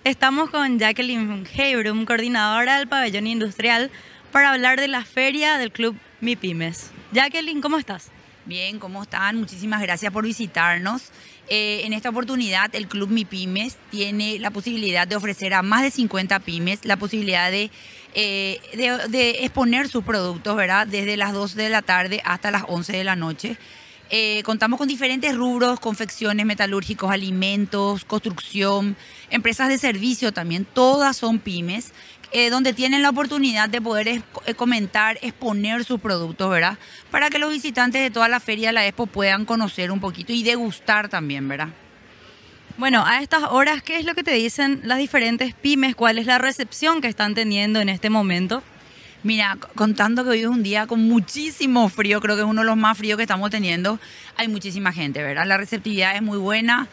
Estamos con Jacqueline Heybrum, coordinadora del pabellón industrial, para hablar de la feria del Club MIPYMES. Jacqueline, ¿cómo estás? Bien, ¿cómo están? Muchísimas gracias por visitarnos. En esta oportunidad, el Club MIPYMES tiene la posibilidad de ofrecer a más de 50 pymes la posibilidad de exponer sus productos, ¿verdad? Desde las 2 de la tarde hasta las 11 de la noche. Contamos con diferentes rubros: confecciones, metalúrgicos, alimentos, construcción, empresas de servicio también. Todas son pymes, donde tienen la oportunidad de poder comentar, exponer sus productos, ¿verdad? Para que los visitantes de toda la feria de la Expo puedan conocer un poquito y degustar también, ¿verdad? Bueno, a estas horas, ¿qué es lo que te dicen las diferentes pymes? ¿Cuál es la recepción que están teniendo en este momento? Mira, contando que hoy es un día con muchísimo frío, creo que es uno de los más fríos que estamos teniendo, hay muchísima gente, ¿verdad? La receptividad es muy buena,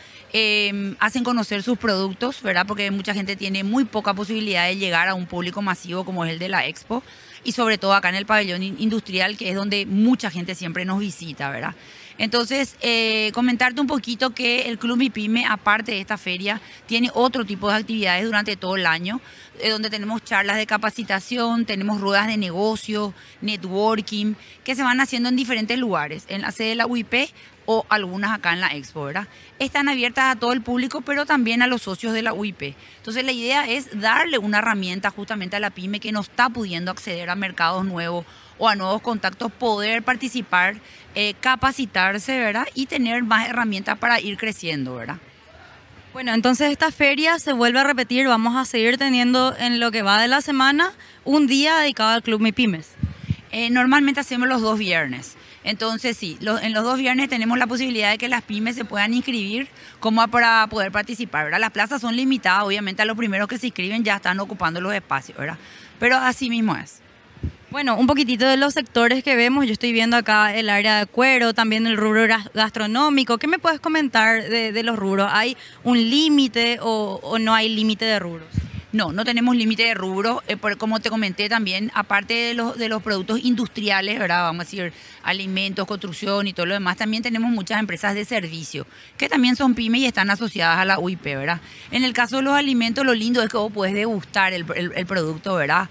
hacen conocer sus productos, ¿verdad? Porque mucha gente tiene muy poca posibilidad de llegar a un público masivo como es el de la Expo, y sobre todo acá en el pabellón industrial, que es donde mucha gente siempre nos visita, ¿verdad? Entonces, comentarte un poquito que el Club MIPYME, aparte de esta feria, tiene otro tipo de actividades durante todo el año, donde tenemos charlas de capacitación, tenemos ruedas de negocio, networking, que se van haciendo en diferentes lugares, en la sede de la UIP o algunas acá en la Expo, ¿verdad? Están abiertas a todo el público, pero también a los socios de la UIP. Entonces, la idea es darle una herramienta justamente a la pyme que no está pudiendo acceder a mercados nuevos o a nuevos contactos, poder participar, capacitarse, ¿verdad? Y tener más herramientas para ir creciendo, ¿verdad? Bueno, entonces esta feria se vuelve a repetir, vamos a seguir teniendo en lo que va de la semana un día dedicado al Club MIPYMES. Normalmente hacemos los 2 viernes. Entonces sí, en los 2 viernes tenemos la posibilidad de que las pymes se puedan inscribir como para poder participar, ¿verdad? Las plazas son limitadas, obviamente a los primeros que se inscriben ya están ocupando los espacios, ¿verdad? Pero así mismo es. Bueno, un poquitito de los sectores que vemos, yo estoy viendo acá el área de cuero, también el rubro gastronómico. ¿Qué me puedes comentar de los rubros? ¿Hay un límite o no hay límite de rubros? No, no tenemos límite de rubro, como te comenté también, aparte de los productos industriales, ¿verdad? Vamos a decir, alimentos, construcción y todo lo demás, también tenemos muchas empresas de servicio, que también son pymes y están asociadas a la UIP, ¿verdad? En el caso de los alimentos, lo lindo es que vos podés degustar el producto, ¿verdad?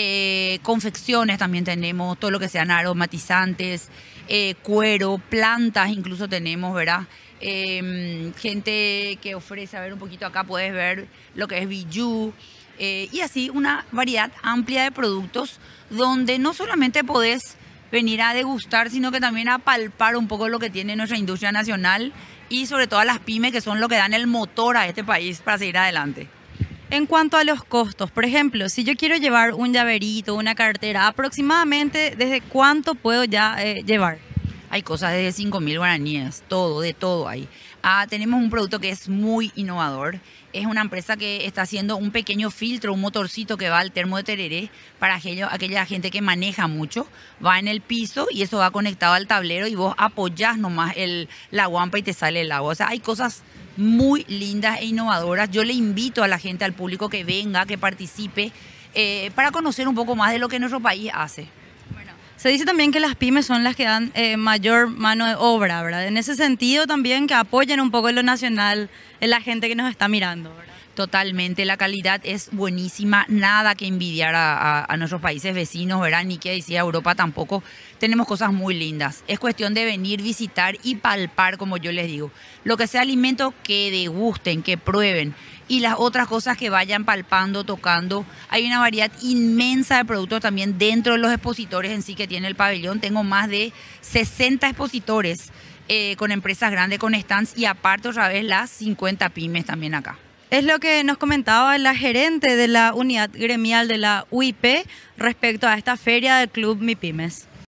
Confecciones también tenemos, todo lo que sean aromatizantes, cuero, plantas incluso tenemos, ¿verdad? Gente que ofrece, a ver un poquito acá puedes ver lo que es bijou, y así una variedad amplia de productos donde no solamente podés venir a degustar, sino que también a palpar un poco lo que tiene nuestra industria nacional y sobre todo a las pymes, que son lo que dan el motor a este país para seguir adelante. En cuanto a los costos, por ejemplo, si yo quiero llevar un llaverito, una cartera, aproximadamente, ¿desde cuánto puedo ya llevar? Hay cosas desde 5.000 guaraníes, todo, de todo hay. Tenemos un producto que es muy innovador. Es una empresa que está haciendo un pequeño filtro, un motorcito que va al termo de tereré para aquella gente que maneja mucho. Va en el piso y eso va conectado al tablero y vos apoyás nomás la guampa y te sale el agua. O sea, hay cosas muy lindas e innovadoras. Yo le invito a la gente, al público, que venga, que participe, para conocer un poco más de lo que nuestro país hace. Se dice también que las pymes son las que dan mayor mano de obra, ¿verdad? En ese sentido también que apoyen un poco en lo nacional, en la gente que nos está mirando, ¿verdad? Totalmente, la calidad es buenísima, nada que envidiar a nuestros países vecinos, ¿verdad? Ni que decir a Europa tampoco. Tenemos cosas muy lindas. Es cuestión de venir, visitar y palpar, como yo les digo. Lo que sea alimento, que degusten, que prueben. Y las otras cosas que vayan palpando, tocando. Hay una variedad inmensa de productos también dentro de los expositores en sí que tiene el pabellón. Tengo más de 60 expositores con empresas grandes, con stands, y aparte otra vez las 50 pymes también acá. Es lo que nos comentaba la gerente de la unidad gremial de la UIP respecto a esta feria del Club MIPYMES.